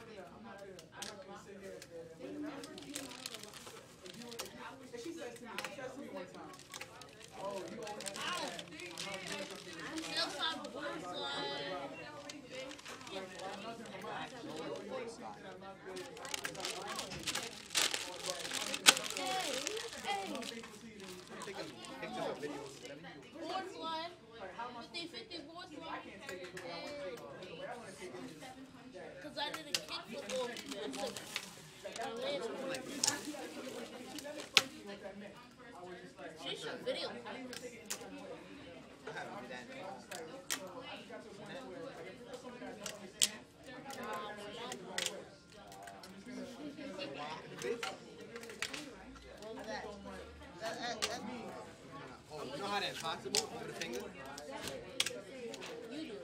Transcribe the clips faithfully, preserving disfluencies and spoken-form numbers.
Board slide. fifty fifty board slide. Because I did a kick football. She should video. Oh, you know how that's possible with a finger? You do it.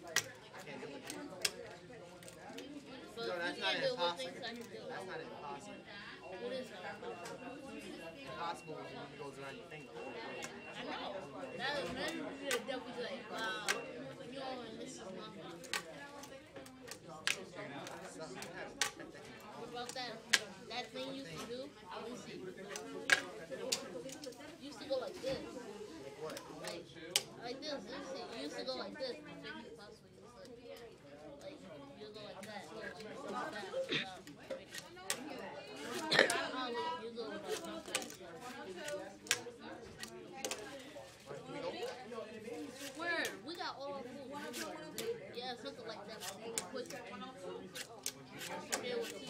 But No, that's you not can't do what impossible. things I can do. That's not impossible. What is that? Impossible is when it goes around your finger. I know. That is then they'll be like, wow, yo, and this is my fault. What about that? That thing you used to do? Let me see. You used to go like this. What? Like, like this. Let me see. You used to go like this. I think you possibly used to. Like, you go like that. Like that. You go like that. Where? We got all our food. Yeah, something like that. Quick. There was two.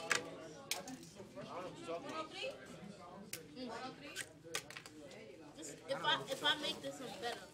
Mm. This, if I if I make this one better.